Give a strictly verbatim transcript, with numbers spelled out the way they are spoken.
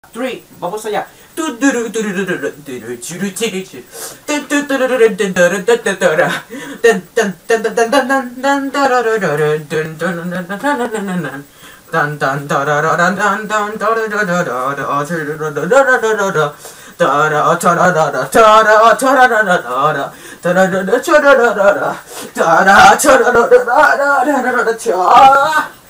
three, vamos allá. Tu, tu, tu, tu, tu, tu, tu, tu, tu, churu, chiri, chiri. Tun, tu, tu, tu, tu, tu, tu, tu, tu, tu, tu, ra. Dun, dun, dun, dun, dun, dun, dun, dun, tarararara, dun, dun, dun, dun, dun, dun, dun, dun, dun. Dun, dun, tararara, dun, dun, tarararara, tarararara. Ta-da, ta-da-da-da, ta-da, ta-da-da-da-da, ta-da-da-da, ta-da-da-da-da, ta-da, ta-da-da-da-da-da-da-da-da.